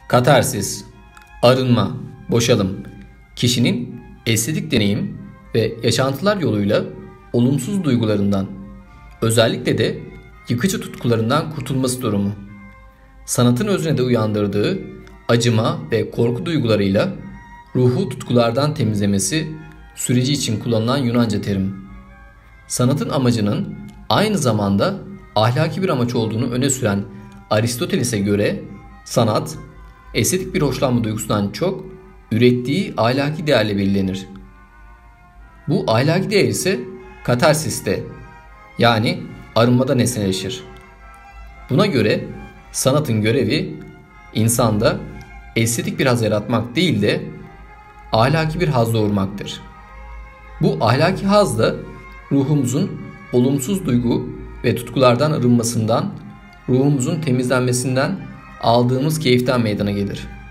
Katarsis, arınma, boşalım, kişinin estetik deneyim ve yaşantılar yoluyla olumsuz duygularından, özellikle de yıkıcı tutkularından kurtulması durumu. Sanatın özüne de uyandırdığı acıma ve korku duygularıyla ruhu tutkulardan temizlemesi süreci için kullanılan Yunanca terim. Sanatın amacının aynı zamanda ahlaki bir amaç olduğunu öne süren Aristoteles'e göre sanat, estetik bir hoşlanma duygusundan çok ürettiği ahlaki değerle belirlenir. Bu ahlaki değer ise katarsiste, yani arınmada nesneleşir. Buna göre sanatın görevi insanda estetik bir haz yaratmak değil de ahlaki bir haz doğurmaktır. Bu ahlaki haz da ruhumuzun olumsuz duygu ve tutkulardan arınmasından, ruhumuzun temizlenmesinden aldığımız keyiften meydana gelir.